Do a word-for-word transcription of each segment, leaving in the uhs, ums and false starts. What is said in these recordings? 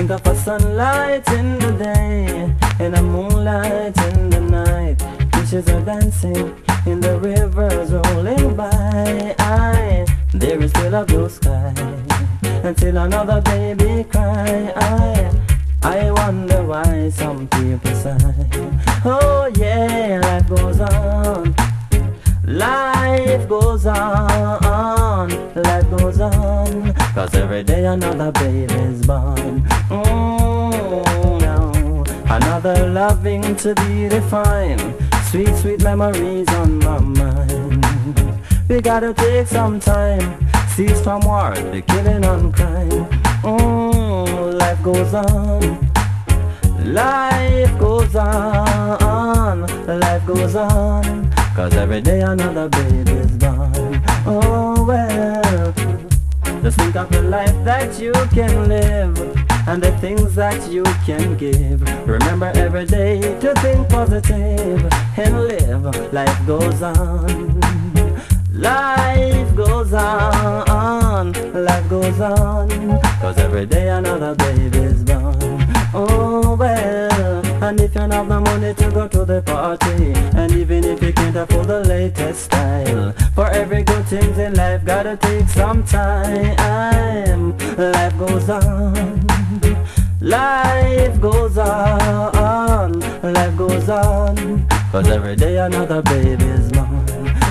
think of a sunlight in the day and a moonlight in the night. Fishes are dancing in the rivers rolling by. I, there is still a blue sky until another baby cry. I, I wonder why some people sigh. Oh yeah, life goes on. Life goes on, life goes on, cause every day another baby's born. Mm, no. Another loving to be defined, sweet, sweet memories on my mind. We gotta take some time, cease from war, the killing and crime. Mm, life goes on, life goes on, life goes on, cause every day another baby's born. Oh well, just think of the life that you can live and the things that you can give. Remember every day to think positive and live. Life goes on, life goes on, life goes on, cause every day another baby's born. Oh well, and if you don't have the money to go to the party, and even if you can't afford the latest style, for every good thing in life gotta take some time. Life goes on, life goes on, life goes on, cause every day another baby's born.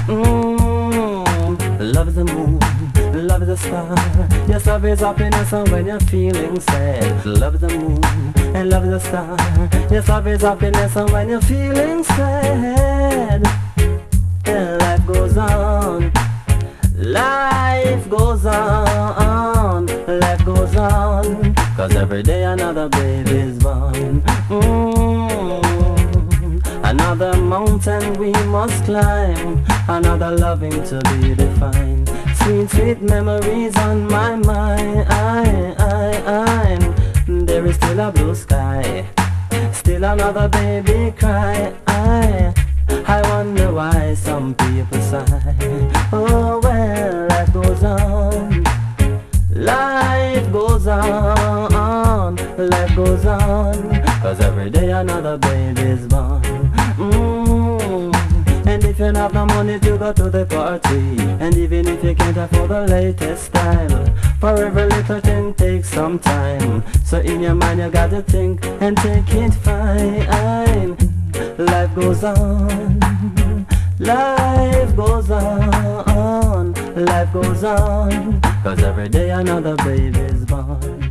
Mm, love the moon, love the star. Yes, love is happiness and when you're feeling sad. Love the moon and love the star. Yes, love is happiness and when you're feeling sad. And life goes on, life goes on, life goes on, cause every day another baby's born. Mm, another mountain we must climb, another loving to be defined. Sweet, sweet memories on my mind. I, I, I, there is still a blue sky, still another baby cry. I, I wonder why some people sigh. Oh well, life goes on, life goes on, life goes on, cause every day another baby's born. Mm. And if you don't have the money to go to the party, and even if you can't afford the latest style, for every little thing takes some time. So in your mind you gotta think and take it fine. Life goes on, life goes on, life goes on, cause every day another baby's born.